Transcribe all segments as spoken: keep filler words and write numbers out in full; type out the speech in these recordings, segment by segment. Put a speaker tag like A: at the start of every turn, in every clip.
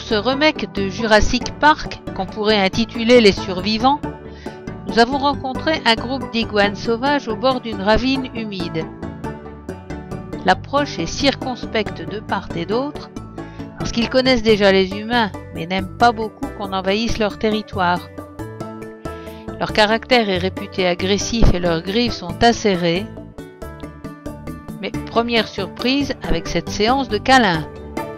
A: ce remake de Jurassic Park, qu'on pourrait intituler Les Survivants, nous avons rencontré un groupe d'iguanes sauvages au bord d'une ravine humide. L'approche est circonspecte de part et d'autre, parce qu'ils connaissent déjà les humains, mais n'aiment pas beaucoup qu'on envahisse leur territoire. Leur caractère est réputé agressif et leurs griffes sont acérées. Mais première surprise avec cette séance de câlins.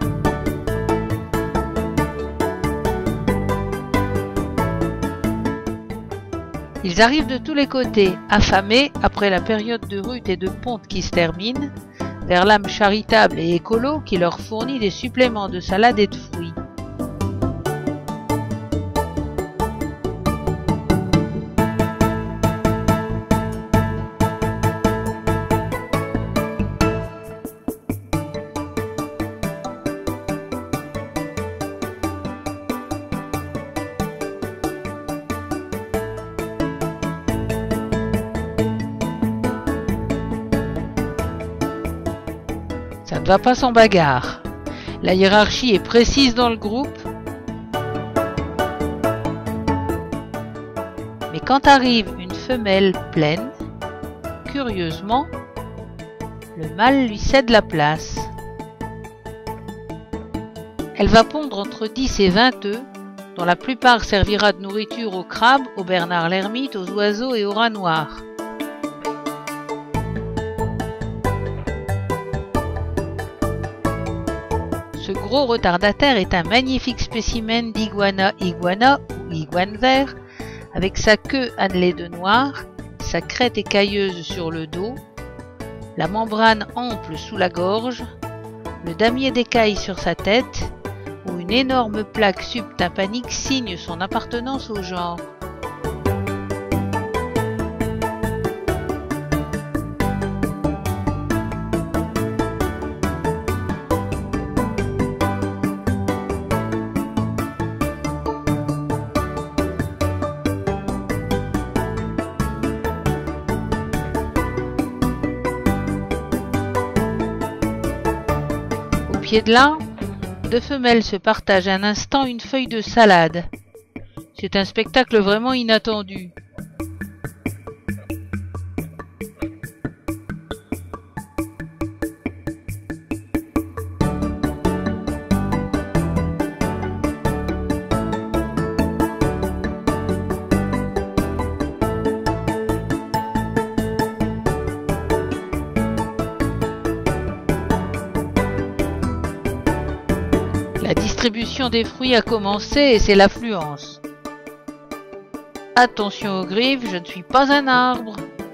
A: Ils arrivent de tous les côtés, affamés après la période de rut et de ponte qui se termine, vers l'âme charitable et écolo qui leur fournit des suppléments de salade et de fruits. Ça ne va pas sans bagarre. La hiérarchie est précise dans le groupe. Mais quand arrive une femelle pleine, curieusement, le mâle lui cède la place. Elle va pondre entre dix et vingt œufs, dont la plupart servira de nourriture aux crabes, aux bernards l'ermite, aux oiseaux et aux rats noirs. Ce gros retardataire est un magnifique spécimen d'Iguana iguana ou iguane vert, avec sa queue annelée de noir, sa crête écailleuse sur le dos, la membrane ample sous la gorge, le damier d'écailles sur sa tête, où une énorme plaque subtympanique signe son appartenance au genre. Au pied de l'arbre, deux femelles se partagent un instant une feuille de salade. C'est un spectacle vraiment inattendu. La distribution des fruits a commencé et c'est l'affluence. Attention aux griffes, je ne suis pas un arbre.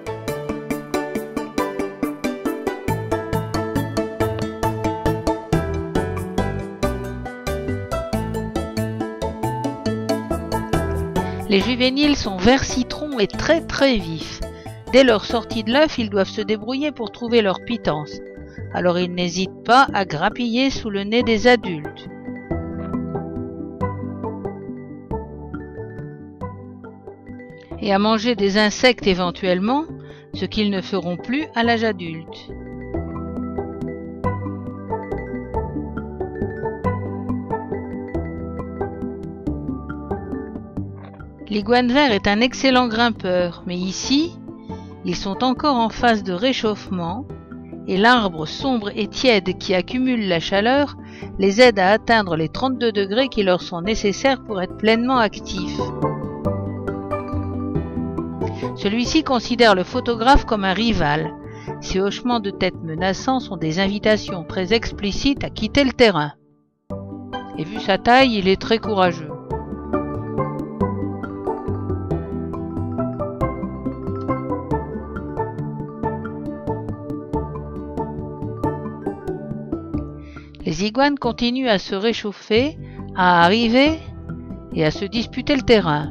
A: Les juvéniles sont vert citron et très très vifs. Dès leur sortie de l'œuf, ils doivent se débrouiller pour trouver leur pitance. Alors ils n'hésitent pas à grappiller sous le nez des adultes. Et à manger des insectes éventuellement, ce qu'ils ne feront plus à l'âge adulte. L'iguane vert est un excellent grimpeur, mais ici, ils sont encore en phase de réchauffement et l'arbre sombre et tiède qui accumule la chaleur les aide à atteindre les trente-deux degrés qui leur sont nécessaires pour être pleinement actifs. Celui-ci considère le photographe comme un rival. Ses hochements de tête menaçants sont des invitations très explicites à quitter le terrain. Et vu sa taille, il est très courageux. Les iguanes continuent à se réchauffer, à arriver et à se disputer le terrain.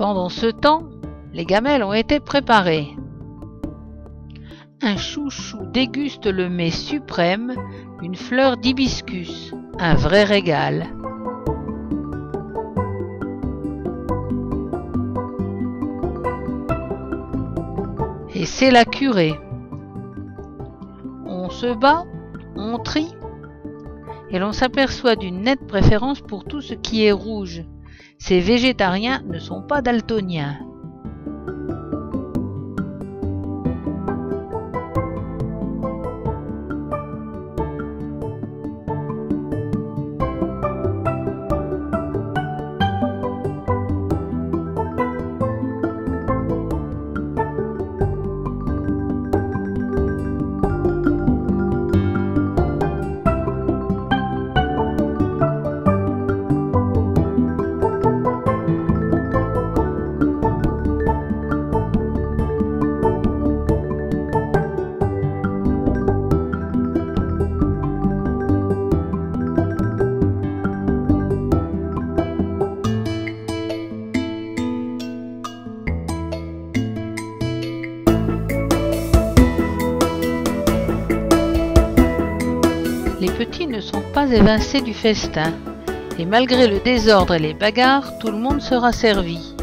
A: Pendant ce temps, les gamelles ont été préparées. Un chouchou déguste le mets suprême, une fleur d'hibiscus, un vrai régal. Et c'est la curée. On se bat, on trie, et l'on s'aperçoit d'une nette préférence pour tout ce qui est rouge. Ces végétariens ne sont pas daltoniens. Les petits ne sont pas évincés du festin, et malgré le désordre et les bagarres, tout le monde sera servi.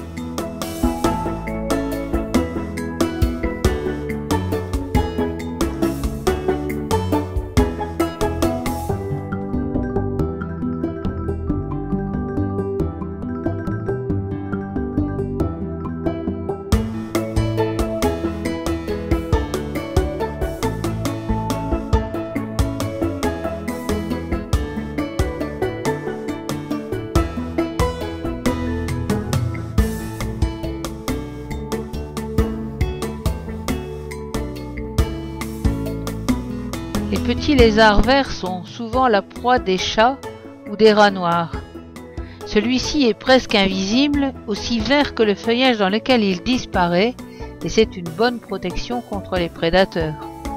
A: Les petits lézards verts sont souvent la proie des chats ou des rats noirs. Celui-ci est presque invisible, aussi vert que le feuillage dans lequel il disparaît, et c'est une bonne protection contre les prédateurs.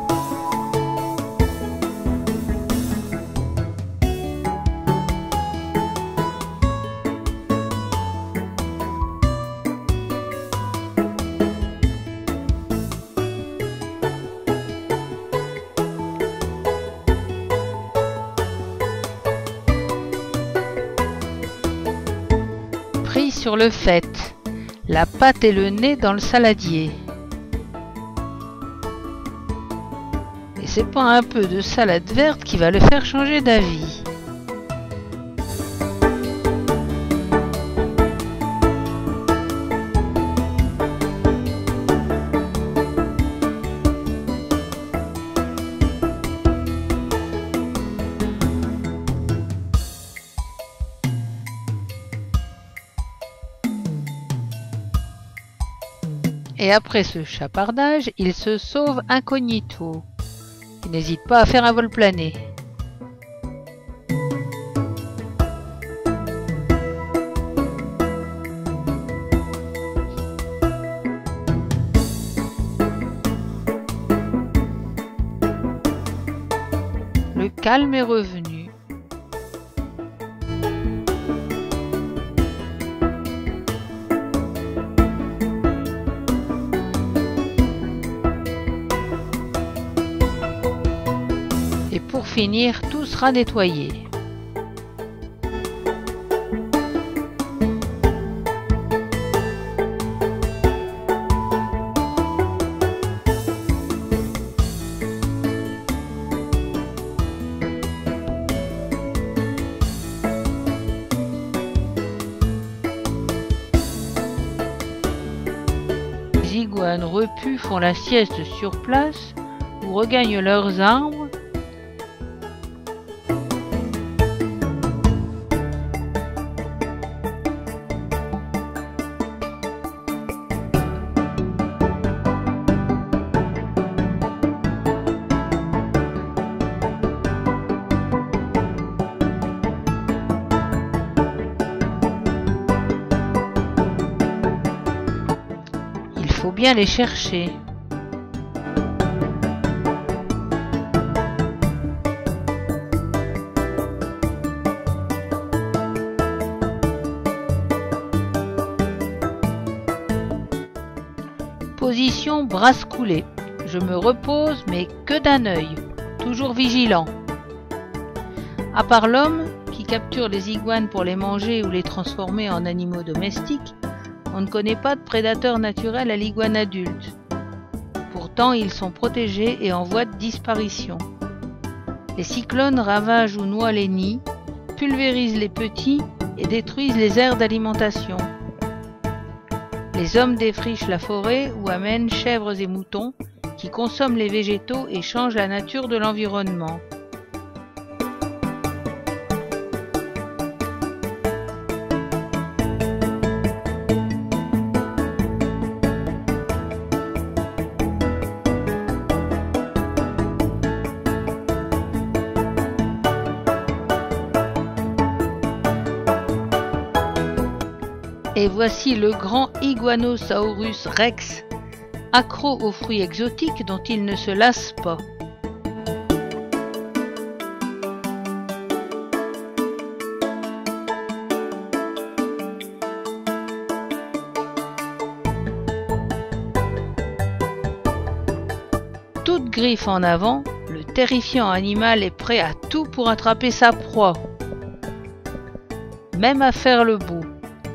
A: Pris sur le fait, la patte et le nez dans le saladier. Et c'est pas un peu de salade verte qui va le faire changer d'avis. Et après ce chapardage, il se sauve incognito. Il n'hésite pas à faire un vol plané. Le calme est revenu. Et pour finir, tout sera nettoyé. Les iguanes repus font la sieste sur place ou regagnent leurs arbres. Il faut bien les chercher. Position brasse coulée. Je me repose, mais que d'un œil, toujours vigilant. À part l'homme, qui capture les iguanes pour les manger ou les transformer en animaux domestiques, on ne connaît pas de prédateur naturel à l'iguane adulte. Pourtant, ils sont protégés et en voie de disparition. Les cyclones ravagent ou noient les nids, pulvérisent les petits et détruisent les aires d'alimentation. Les hommes défrichent la forêt ou amènent chèvres et moutons qui consomment les végétaux et changent la nature de l'environnement. Et voici le grand Iguanosaurus rex, accro aux fruits exotiques dont il ne se lasse pas. Toute griffe en avant, le terrifiant animal est prêt à tout pour attraper sa proie, même à faire le beau.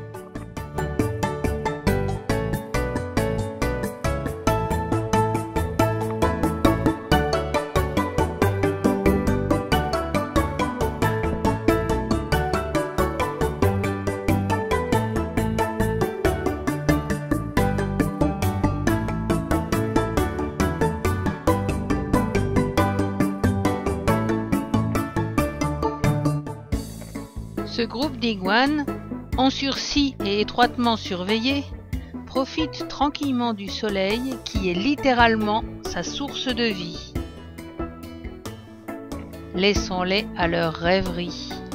A: Ce groupe d'iguanes, en sursis et étroitement surveillé, profite tranquillement du soleil qui est littéralement sa source de vie. Laissons-les à leur rêverie.